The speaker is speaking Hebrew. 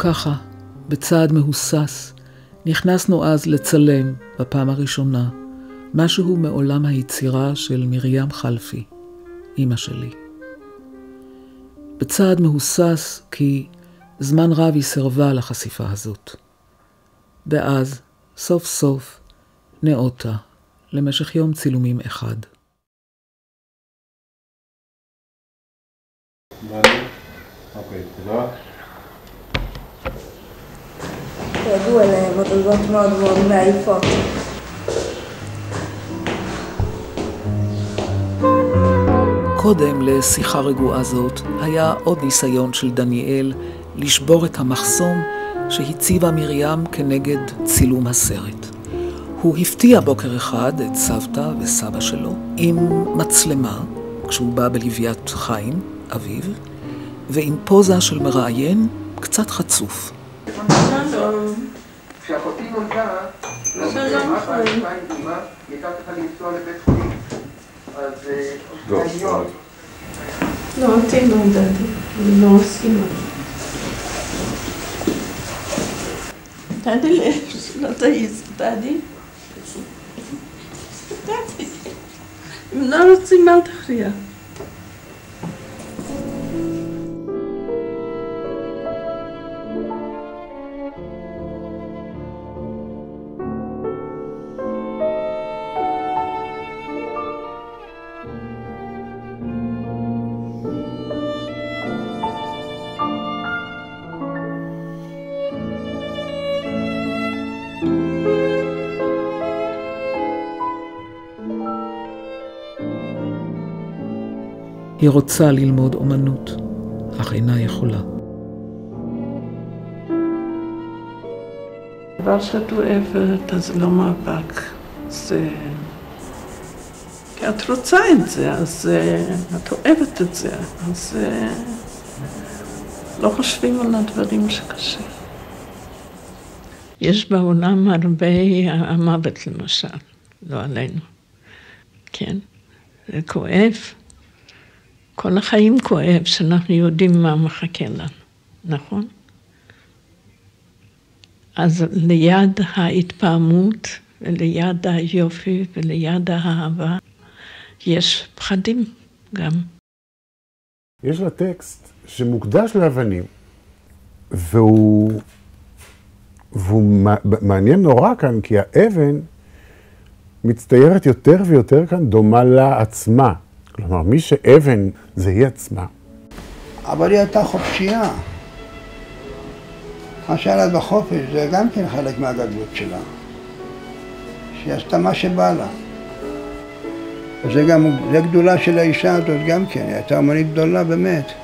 ככה, בצעד מהוסס, נכנסנו אז לצלם בפעם הראשונה, משהו מעולם היצירה של מרים חלפי, אמא שלי. בצעד מהוסס כי זמן רב היא סירבה לחשיפה הזאת. ואז, סוף סוף, נאותה למשך יום צילומים אחד. אוקיי, תודה. ידעו אליהם מדרגות מאוד מאוד מעייפות. קודם לשיחה רגועה זאת היה עוד ניסיון של דניאל לשבור את המחסום שהציבה מרים כנגד צילום הסרט. הוא הפתיע בוקר אחד את סבתא וסבא שלו עם מצלמה כשהוא בא בלוויית חיים, אביו, ועם פוזה של מראיין קצת חצוף. כשאחותי נולדה, הייתה צריכה לנסוע לבית חולים. אז היום... לא, אותי לא דדי, אני לא מסכימה. דדי לא תעיז, דדי. דדי. אם לא רוצים, אל תכריע. היא רוצה ללמוד אומנות, אך אינה יכולה. דבר שאת אוהבת, אז לא מאבק. זה... כי את רוצה את זה, אז את אוהבת את זה, אז לא חושבים על הדברים שקשה. יש בעולם הרבה המוות למשל, לא עלינו. כן, זה כואב. כל החיים כואב שאנחנו יודעים מה מחכה לנו, נכון? אז ליד ההתפעמות, וליד היופי, וליד האהבה, יש פחדים גם. יש לה טקסט שמוקדש לאבנים, והוא מעניין נורא כאן, כי האבן מצטיירת יותר ויותר כאן דומה לה עצמה. כלומר, מי שאבן זה היא עצמה. אבל היא הייתה חופשייה. מה שהיה לה בחופש זה גם כן חלק מהגדלות שלה. שהיא עשתה מה שבא לה. וזה גדולה של האישה הזאת גם כן, היא הייתה אמנית גדולה באמת.